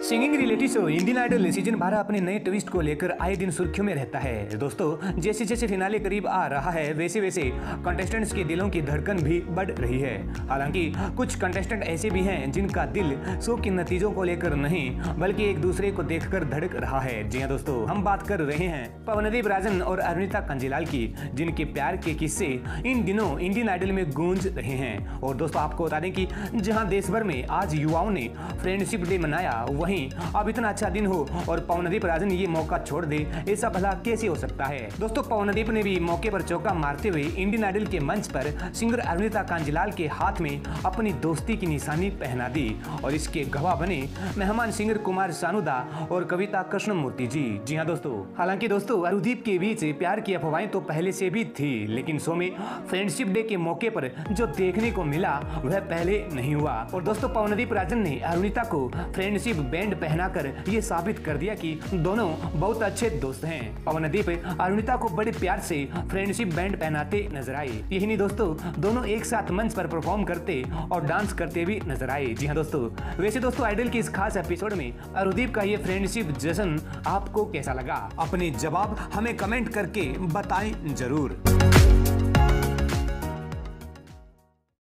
Singing reality show Indian Idol season 12 अपने नए twist को लेकर आए दिन सुर्खियों में रहता है। दोस्तों, जैसे जैसे फिनाले करीब आ रहा है वैसे वैसे कंटेस्टेंट्स के दिलों की धड़कन भी बढ़ रही है। हालांकि कुछ कंटेस्टेंट ऐसे भी हैं जिनका दिल शो के नतीजों को लेकर नहीं बल्कि एक दूसरे को देखकर धड़क रहा है। जी हाँ दोस्तों, हम बात कर रहे हैं पवनदीप राजन और अरुणिता कंजीलाल की, जिनके प्यार के किस्से इन दिनों इंडियन आइडल में गूंज रहे हैं। और दोस्तों, आपको बता दें कि जहां देश भर में आज युवाओं ने फ्रेंडशिप डे मनाया, वहीं अब इतना अच्छा दिन हो और पवनदीप राजन ये मौका छोड़ दे, ऐसा भला कैसे हो सकता है। दोस्तों, पवनदीप ने भी मौके पर चौका मारते हुए इंडियन आइडल के मंच पर सिंगर अरुणिता कांजीलाल के हाथ में अपनी दोस्ती की निशानी पहना दी और इसके गवाह बने मेहमान सिंगर कुमार सानुदा और कविता कृष्णमूर्ति जी। जी हाँ दोस्तों, हालांकि दोस्तों अरुदीप के बीच प्यार की अफवाहें तो पहले से भी थी, लेकिन शो में फ्रेंडशिप डे के मौके पर जो देखने को मिला वह पहले नहीं हुआ। और दोस्तों, पवनदीप राजन ने अरुणिता को फ्रेंडशिप बैंड पहनाकर ये साबित कर दिया कि दोनों बहुत अच्छे दोस्त हैं। पवनदीप अरुणिता को बड़े प्यार से फ्रेंडशिप बैंड पहनाते नजर आए। यही नहीं दोस्तों, दोनों एक साथ मंच पर परफॉर्म करते और डांस करते भी नजर आए। जी हाँ दोस्तों, वैसे दोस्तों आइडल के इस खास एपिसोड में अरुदीप का ये फ्रेंडशिप जश्न आपको कैसा लगा? अपने जवाब हमें कमेंट करके बताएं जरूर।